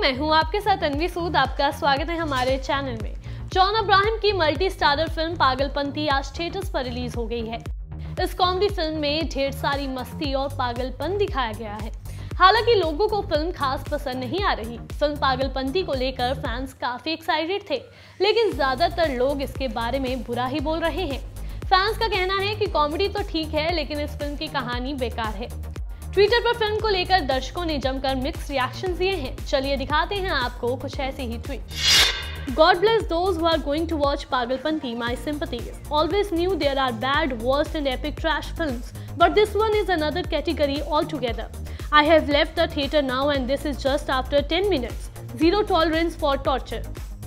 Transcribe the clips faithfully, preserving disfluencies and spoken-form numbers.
मैं हूं आपके साथ अनवी सूद। आपका स्वागत है हमारे चैनल में। जॉन अब्राहम की मल्टी स्टारर फिल्म पागलपंती आज थिएटर्स पर रिलीज हो गई है। इस कॉमेडी फिल्म में ढेर सारी मस्ती और पागलपन दिखाया गया है। हालांकि लोगों को फिल्म खास पसंद नहीं आ रही। फिल्म पागलपंती को लेकर फैंस काफी एक्साइटेड थे, लेकिन ज्यादातर लोग इसके बारे में बुरा ही बोल रहे हैं। फैंस का कहना है कि कॉमेडी तो ठीक है, लेकिन इस फिल्म की कहानी बेकार है। ट्विटर पर फिल्म को लेकर दर्शकों ने जमकर मिक्स रिएक्शन दिए हैं। चलिए दिखाते हैं आपको कुछ ऐसे ही tweet. God bless those who are going to watch Pagalpanti. My sympathies. Always knew there are bad, worst and epic trash films, but this one is another category altogether. I have left the theatre now and this is just after ten minutes. Zero tolerance for torture.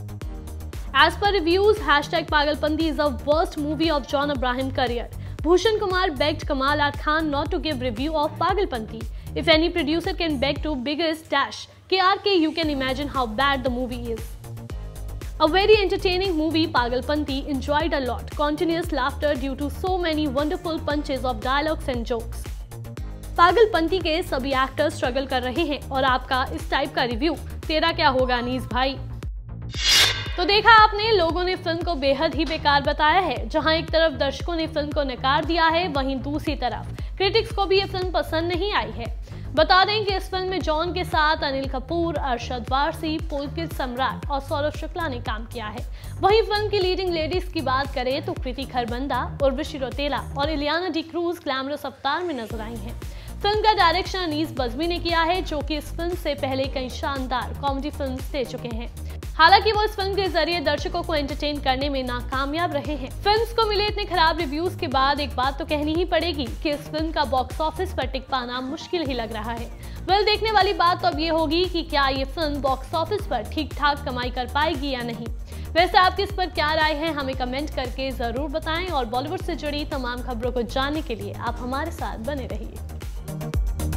As per reviews, hashtag Pagalpanti is the worst movie of John Abraham career. Bhushan Kumar begged Kamal R Khan not to give review of Pagalpanti. If any producer can beg to biggest dash K R K, you can imagine how bad the movie is. A very entertaining movie, Pagalpanti, enjoyed a lot. Continuous laughter due to so many wonderful punches of dialogues and jokes. Pagalpanti के सभी actors struggle कर रहे हैं और आपका इस type का review तेरा क्या होगा अनीस भाई। तो देखा आपने, लोगों ने फिल्म को बेहद ही बेकार बताया है। जहां एक तरफ दर्शकों ने फिल्म को नकार दिया है, वहीं दूसरी तरफ क्रिटिक्स को भी ये फिल्म पसंद नहीं आई है। बता दें कि इस फिल्म में जॉन के साथ अनिल कपूर, अरशद वारसी, पुलकित सम्राट और सौरभ शुक्ला ने काम किया है। वहीं फिल्म की लीडिंग लेडीज की बात करें तो कृति खरबंदा, उर्वशी रौतेला और इलियाना डी क्रूज ग्लैमरस अवतार में नजर आई हैं। फिल्म का डायरेक्शन अनीस बज्मी ने किया है, जो कि इस फिल्म से पहले कई शानदार कॉमेडी फिल्म्स दे चुके हैं। हालांकि वो इस फिल्म के जरिए दर्शकों को एंटरटेन करने में नाकामयाब रहे हैं। फिल्म्स को मिले इतने खराब रिव्यूज के बाद एक बात तो कहनी ही पड़ेगी कि इस फिल्म का बॉक्स ऑफिस पर टिक पाना मुश्किल ही लग रहा है। वेल, देखने वाली बात तो अब ये होगी कि क्या ये फिल्म बॉक्स ऑफिस पर ठीक ठाक कमाई कर पाएगी या नहीं। वैसे आपकी इस पर क्या राय है, हमें कमेंट करके जरूर बताएं और बॉलीवुड से जुड़ी तमाम खबरों को जानने के लिए आप हमारे साथ बने रहिए।